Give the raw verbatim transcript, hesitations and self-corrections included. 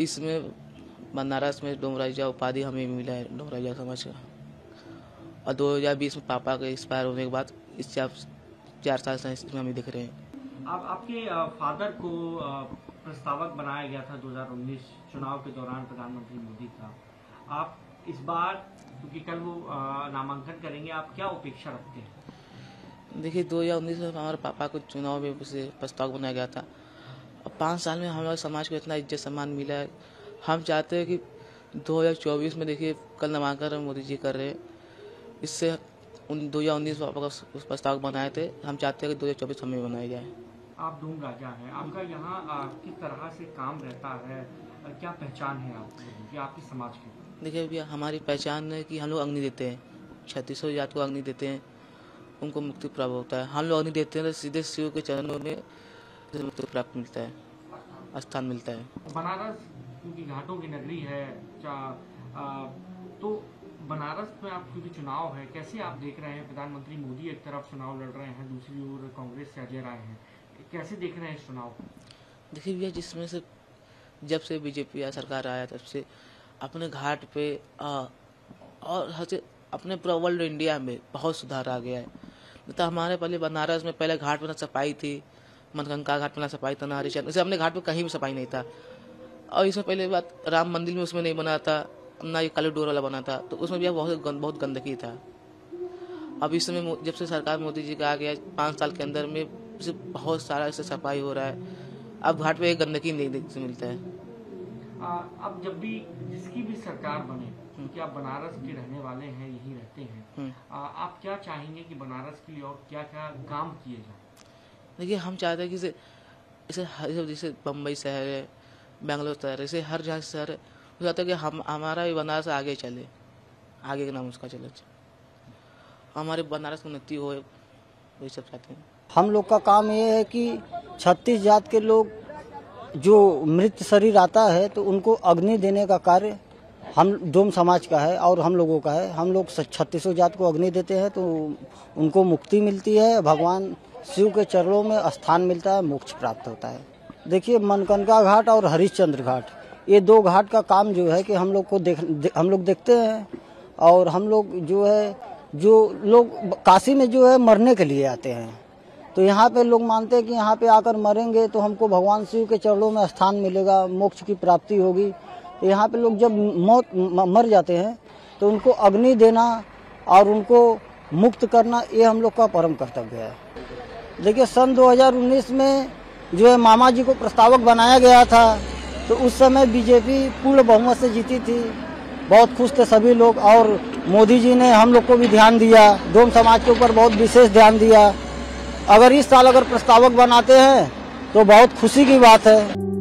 इसमें बनारस में डोमराइजा उपाधि हमें मिला है, डोमराइजा समाज का। और दो हज़ार बीस में पापा के एक्सपायर होने के बाद इस चार, चार साल से इसमें हमें दिख रहे हैं। आप आपके फादर को प्रस्तावक बनाया गया था दो हज़ार उन्नीस चुनाव के दौरान, प्रधानमंत्री मोदी था। आप इस बार, क्योंकि कल वो नामांकन करेंगे, आप क्या अपेक्षा रखते हैं? देखिए, दो हज़ार उन्नीस में हमारे पापा को चुनाव में उसे प्रस्तावक बनाया गया था। और पाँच साल में हमारे समाज को इतना इज्जत सम्मान मिला है। हम चाहते हैं कि दो हज़ार चौबीस में, देखिए कल नामांकन मोदी जी कर रहे हैं, इससे उन दो हज़ार उन्नीस में पापा का प्रस्तावक बनाए थे, हम चाहते हैं कि दो हज़ार चौबीस हमें बनाया जाए। आप डूम राजा हैं, आपका यहाँ किस तरह से काम रहता है, क्या पहचान है आपकी, आपके समाज की? देखिए भैया, हमारी पहचान है कि हम लोग अग्नि देते हैं, छत्तीसों जात को अग्नि देते हैं, उनको मुक्ति प्राप्त होता है। हम लोग अग्नि देते हैं तो सीधे शिव के चरणों में मुक्ति प्राप्त मिलता है, स्थान मिलता है। बनारस क्योंकि घाटों की नगरी है, आ, तो बनारस में आप क्योंकि चुनाव है, कैसे आप देख रहे हैं? प्रधानमंत्री मोदी एक तरफ चुनाव लड़ रहे हैं, दूसरी ओर कांग्रेस से अजय राय हैं, कैसे देख रहे हैं इस चुनाव को? देखिए भैया, जिसमें से जब से बीजेपी या सरकार आया तब से अपने घाट पे आ, और अपने पूरा वर्ल्ड इंडिया में बहुत सुधार आ गया है। तो हमारे पहले बनारस में पहले घाट पे ना सफाई थी, मनगंगा घाट पे ना सफाई था, ना हरिचंद, जैसे अपने घाट पे कहीं भी सफाई नहीं था। और इसमें पहले बात, राम मंदिर में उसमें नहीं बना था, ना ये काली डोर वाला बना था, तो उसमें भी बहुत गंद, बहुत गंदगी था। अब इसमें जब से सरकार मोदी जी का आ गया, पाँच साल के अंदर में बहुत सारा इससे सफाई हो रहा है। अब घाट पे एक गंदगी नहीं देखने मिलता है। आ, अब जब भी जिसकी भी सरकार बने, क्योंकि आप बनारस के रहने वाले हैं, यहीं रहते हैं, आ, आप क्या चाहेंगे कि बनारस के लिए और क्या क्या काम किए जाए? देखिए, हम चाहते हैं कि जैसे जैसे बम्बई शहर है, बेंगलोर शहर है, जैसे हर जहाँ शहर है, वो चाहते हैं कि हम हमारा भी बनारस आगे चले, आगे का नाम उसका चले, हमारे बनारस की उन्नति हो, वही सब चाहते हैं। हम लोग का काम ये है कि छत्तीस जात के लोग जो मृत शरीर आता है तो उनको अग्नि देने का कार्य हम डोम समाज का है और हम लोगों का है। हम लोग छत्तीसों जात को अग्नि देते हैं तो उनको मुक्ति मिलती है, भगवान शिव के चरणों में स्थान मिलता है, मोक्ष प्राप्त होता है। देखिए, मनगंगा घाट और हरिश्चंद्र घाट, ये दो घाट का काम जो है कि हम लोग को देख दे, हम लोग देखते हैं। और हम लोग जो है, जो लोग काशी में जो है मरने के लिए आते हैं, तो यहाँ पे लोग मानते हैं कि यहाँ पे आकर मरेंगे तो हमको भगवान शिव के चरणों में स्थान मिलेगा, मोक्ष की प्राप्ति होगी। तो यहाँ पे लोग जब मौत मर जाते हैं तो उनको अग्नि देना और उनको मुक्त करना, ये हम लोग का परम कर्तव्य है। देखिए, सन दो हज़ार उन्नीस में जो है मामा जी को प्रस्तावक बनाया गया था, तो उस समय बीजेपी पूर्ण बहुमत से जीती थी, बहुत खुश थे सभी लोग। और मोदी जी ने हम लोग को भी ध्यान दिया, डोम समाज के ऊपर बहुत विशेष ध्यान दिया। अगर इस साल अगर प्रस्तावक बनाते हैं तो बहुत खुशी की बात है।